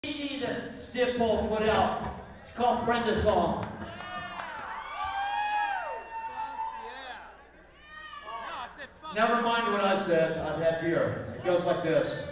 CD that Stiff Pole put out. It's called Prenda Song. Never mind what I said. I've had beer. It goes like this.